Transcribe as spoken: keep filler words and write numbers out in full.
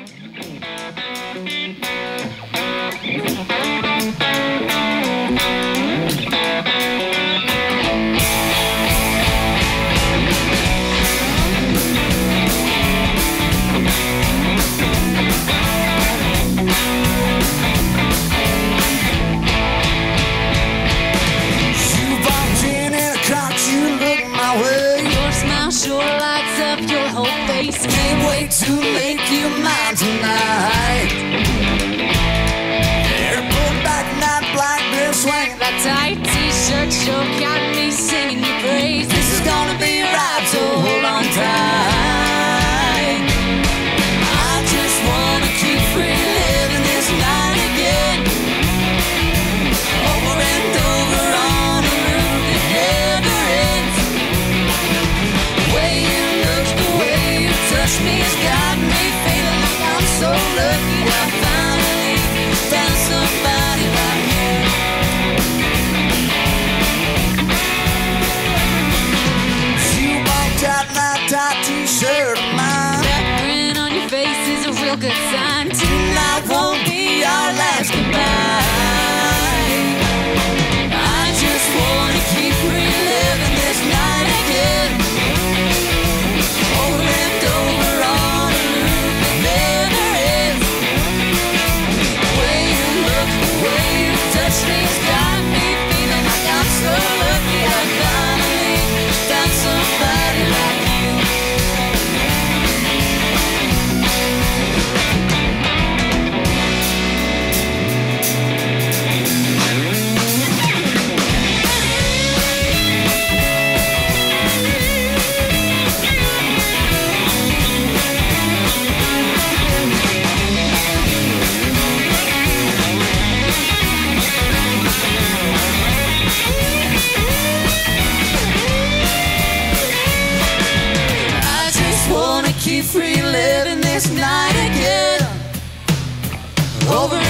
Can't wait to make you mine tonight. Airport back, night black bear swing. That tight t-shirt sure got me singing your praise. This is gonna be a ride, so hold on tight. I just wanna keep reliving this night again, over and over on a route that never ends. The way you look, the way you touch me has got me feeling like I'm so lucky I finally found somebody like you. You walked out my tight t-shirt of mine. That grin on your face is a real good sign. Tonight won't be our last goodbye. I just wanna keep reliving this night again, over and over on a loop that never ends. The way you look, the way you touch me has got me feeling like I'm so lucky I finally found somebody like you. Keep reliving this night again, over